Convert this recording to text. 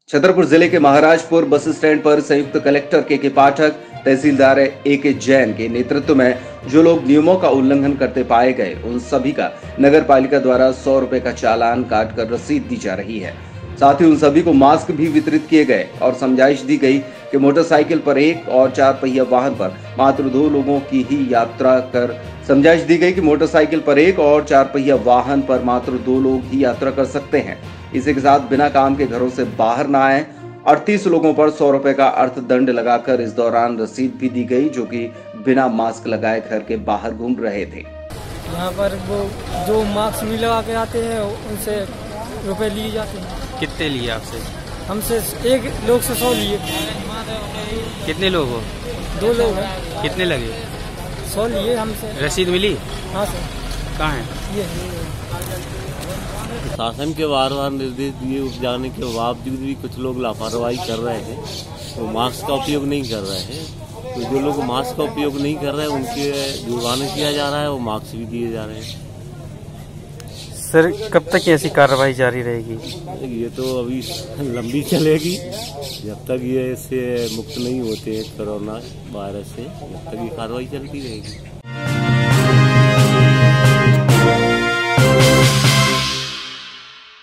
छतरपुर जिले के Maharajpur bus stand पर संयुक्त कलेक्टर के पाठक, तहसीलदार ए जैन के नेतृत्व में जो लोग नियमों का उल्लंघन करते पाए गए, उन सभी का नगर पालिका द्वारा 100 रुपए का चालान काटकर रसीद दी जा रही है। साथ ही उन सभी को मास्क भी वितरित किए गए और समझाइश दी गई कि मोटरसाइकिल पर एक और 4 पहिया वाहन पर मात्र 2 लोगों की ही यात्रा कर समझाइश दी गई कि मोटरसाइकिल पर एक और 4 पहिया वाहन पर मात्र 2 लोग ही यात्रा कर सकते हैं। इसी के साथ बिना काम के घरों से बाहर न आए। 38 लोगों पर 100 रुपए का अर्थदंड लगाकर इस दौरान रसीद भी दी गई, जो कि बिना मास्क लगाए घर के बाहर घूम रहे थे। यहाँ पर वो जो मास्क नहीं लगा के आते हैं उनसे रुपए लिए जाते हैं। कितने लिए आपसे? हमसे एक लोग से 100 लिए। कितने लोग हो? 2 लोग हैं। कितने लगे? 100 लिए हमसे। रसीद मिली? हाँ सर। कहाँ है? ये शासन के बार बार निर्देश दिए जाने के बावजूद भी कुछ लोग लापरवाही कर रहे हैं, वो मास्क का उपयोग नहीं कर रहे हैं। तो जो लोग मास्क का उपयोग नहीं कर रहे हैं उनके जुर्माना किया जा रहा है, वो मास्क भी दिए जा रहे हैं। सर, कब तक ऐसी कार्रवाई जारी रहेगी? ये तो अभी लंबी चलेगी जब तक ये इससे मुक्त नहीं होते कोरोना वायरस से, जब तक ये कार्रवाई चलती रहेगी।